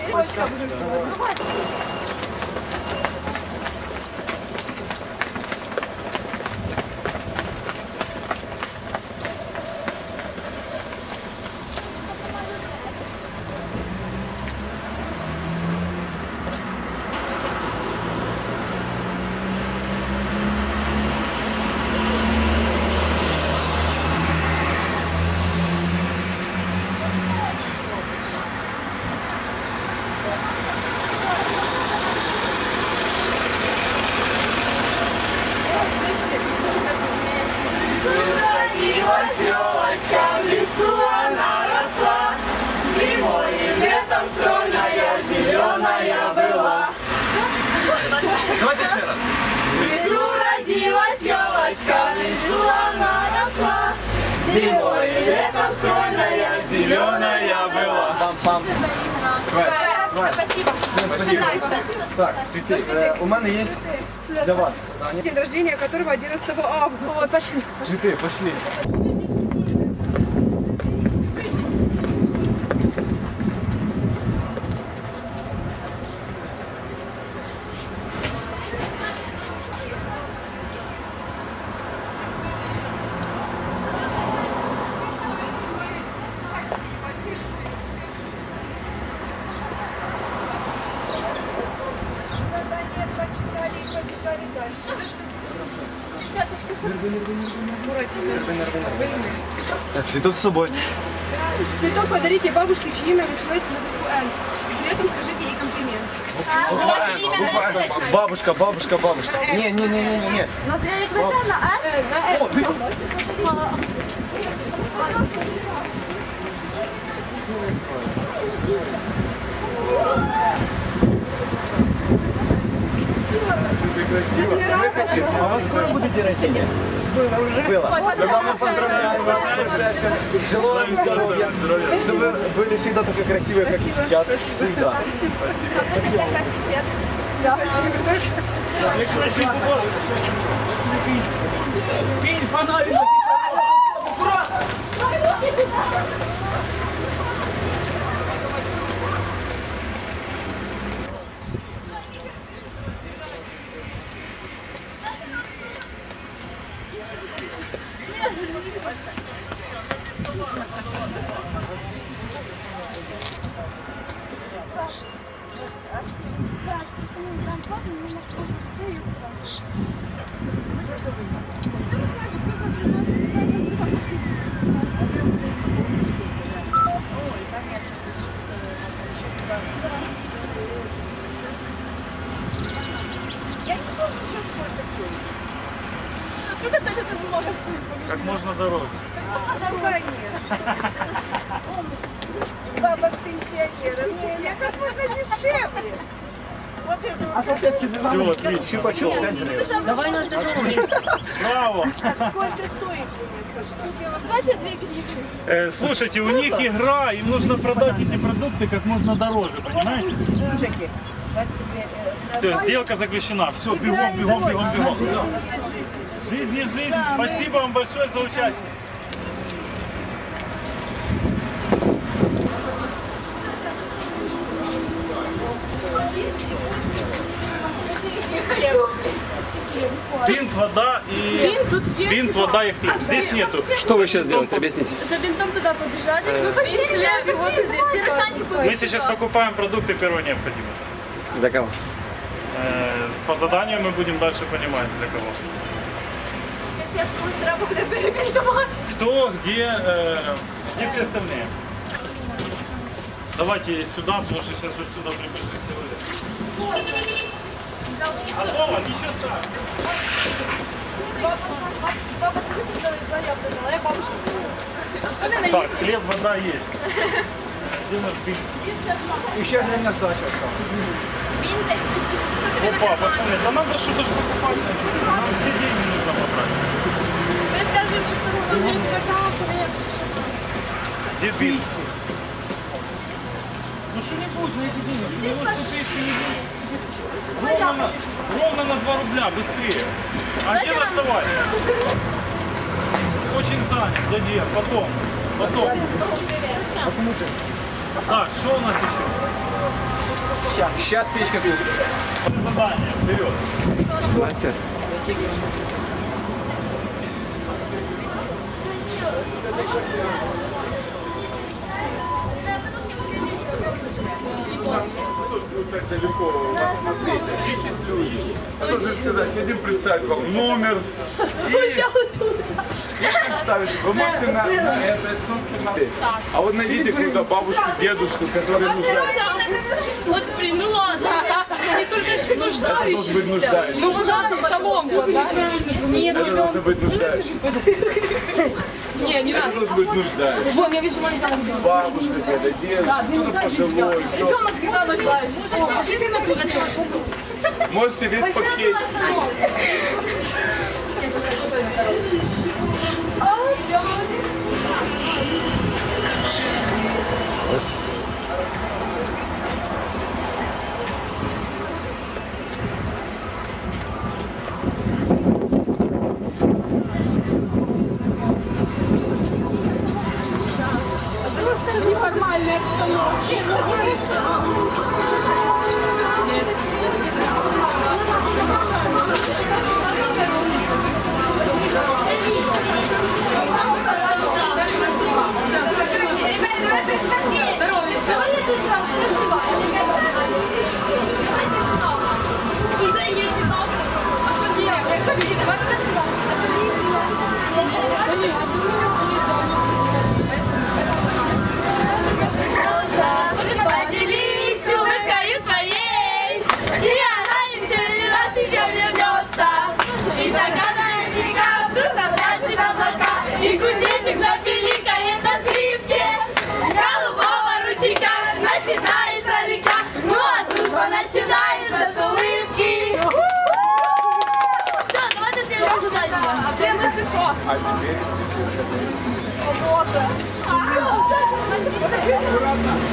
В лесу она росла, зимой и летом стройная, зеленая была. Давайте еще раз. В лесу родилась елочка, в лесу она росла, зимой и летом стройная, зеленая была. Пам-пам. Спасибо. Спасибо. Так, цветы. У меня есть для вас. День рождения которого 11 августа. Ой, пошли. Цветы, пошли. Цветок с собой. Цветок подарите бабушке, чье имя начинается на букву Н. И при этом скажите ей комплимент. Бабушка, бабушка, бабушка. Не. Название квартала, а? О, ты... Красиво. А у вас скоро будет день рождения? Было уже. Было. Тогда мы поздравляем вас с прошедшим. Желаем здоровья, чтобы вы были всегда такой красивые, как и сейчас. Всегда. Спасибо. Да. Сколько это бумага стоит? Как можно дороже. Бабок пенсионеров, не, как можно дешевле. Вот это вот. А салфетки для Все, отлично. Щипачок 5 гривен. Давай нас дороже. Браво! Сколько стоит? Давайте 2 гривны. Слушайте, у них игра, им нужно продать эти продукты как можно дороже, понимаете? Мужики, То есть сделка заключена. Все, бегом. Жизнь есть жизнь. Спасибо вам большое за участие. Бинт, вода и... Бинт, вода и хлеб. Здесь нету. Что вы сейчас делаете? Объясните. За бинтом туда побежали. Ну, тут хлеб, и вот здесь. Мы сейчас покупаем продукты первой необходимости. Для кого? По заданию мы будем дальше понимать, для кого. Сейчас культура будет перебинтовать. Кто, где все остальные? Давайте сюда, потому что сейчас вот сюда прибежит человек. Готово, ничего страшного. Папа целый, который вдвоем дала, я бабушка. Так, хлеб, вода есть. Где наш бинт? Еще для меня сдача осталась. Бин здесь. Опа, пацаны, да надо что-то ж покупать. Нам все деньги нужно потратить. Мы скажем, что мы хлеб. Где бинт? Ну что-нибудь на эти деньги. Ну, вот тут еще не будет. Ровно на 2 рубля, быстрее. А где наш товарищ? Очень занят, задел, потом. Так, что у нас еще? Сейчас печка пьется. Задание, вперед. Настя. Так далеко вас смотреть. Здесь есть люди. Я должен сказать, хотим представить вам номер. И представить. Вы можете на этой кнопке А вот найдите куда бабушку, дедушку, которые нуждаются. Вот, блин, ну ладно. Я только что Это должен быть нуждающийся. нуждающийся. Ну, соломку, да? Нет, Это должен быть нуждающийся. не Это должен быть нуждающийся. Вон, я вижу маленького. Бабушка где-то, дедушка, кто-то пожилой. кто- Ребенок всегда нуждающийся. Можете весь пакет. Уже есть немного. А что делать? Поделись улыбкой своей, и она через раз еще вернется. И тогда наверняка вдруг забрать на облака, и кузнечик запиликает на скрипке. Голубого ручейка начинается река, ну а дружба начинается с улыбки. Все, давайте следующее задание. А следующее что? А теперь... О, Боже.